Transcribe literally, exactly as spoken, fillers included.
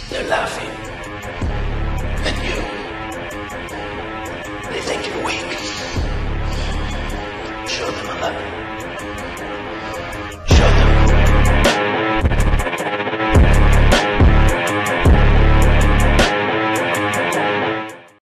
They're laughing at you. They think you're weak. Show them a lemon.